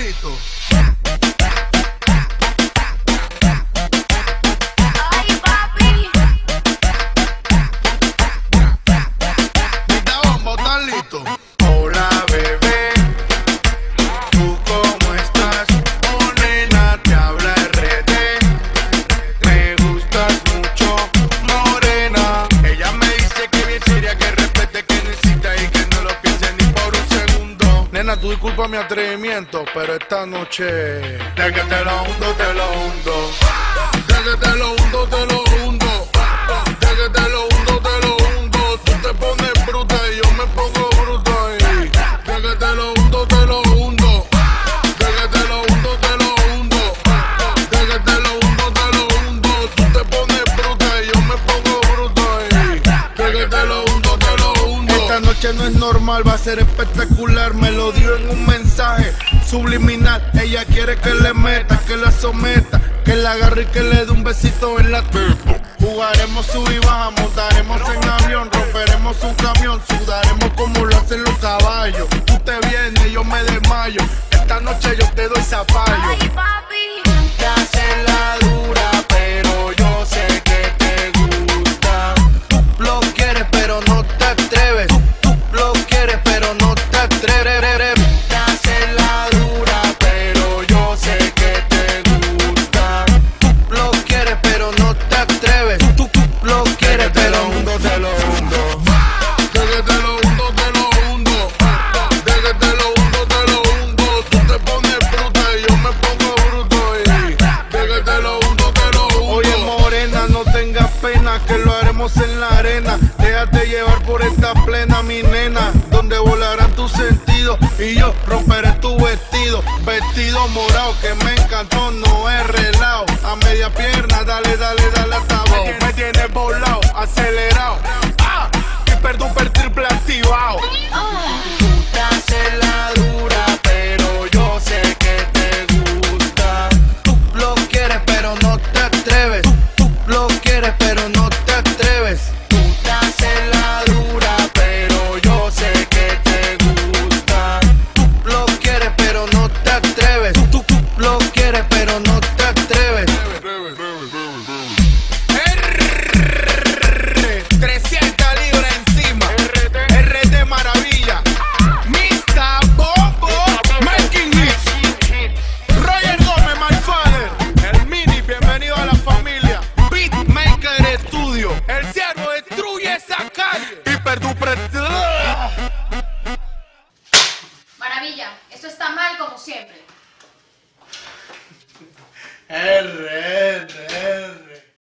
listo. Ay, papi. Mita bombo, ¿estás listo? Hola bebé, ¿tú cómo estás? Morena, te habla RD. Me gustas mucho, morena. Ella me dice que bien seria, que respete, que necesita y que no lo piense ni por un segundo. Nena, tú disculpa mi atrevimiento, pero esta noche De que te lo hundo, te lo hundo. de que te lo hundo, te lo hundo. De que te lo hundo, te lo hundo. Tú te pones bruta y yo me pongo bruto ahí. De que te lo hundo, te lo hundo. De que te lo hundo, te lo hundo. De que te lo hundo, te lo hundo. Tú te pones bruta y yo me pongo bruto ahí. De que te lo hundo, te lo hundo. Esta noche no es normal, va a ser espectacular. Me lo dio en un mensaje subliminal. Ella quiere que le meta, que la someta, que la agarre y que le dé un besito en la teta. Jugaremos sub y baja, montaremos en avión, romperemos un camión, sudaremos como lo hacen los caballos. Tú te vienes, yo me desmayo. Esta noche yo te doy zapallo. Ay, papi. Te hace la dura, pero yo sé que te gusta. Tú lo quieres, pero no te atreves. Tú lo quieres, pero no te atreves. Te hace la dura, pero yo sé que te gusta. Tú lo quieres, pero no te atreves. Tú lo quieres, pero no te lo hundo. De que te lo hundo, te lo hundo. De que te lo hundo, te lo hundo. Tú te pones bruta y yo me pongo bruto ahí. De que te lo hundo, te lo hundo. Oye, morena, no tengas pena, que lo haremos en la arena. Déjate llevar por esta plena, mi nena, donde volarán tus sentidos y yo romperé tu vestido. Vestido morado que me encantó, no es relajo. A media pierna, dale, dale, dale hasta abajo. Me tienes volado, acelerado. Y perdón, triple activado. Te hace la dura, pero yo sé que te gusta. Tú lo quieres, pero no te atreves. Tú lo quieres, pero no te atreves. Tú te haces la dura, pero yo sé que te gusta. Tú lo quieres, pero no te atreves. Tú lo quieres, pero no te atreves. 300 libras encima. RT Maravilla. Mr. Bobo. Making hits. Roger Gómez, my father. El mini, bienvenido a la familia. Beatmaker Studio. El ciervo destruye esa calle. Maravilla, esto está mal como siempre. R.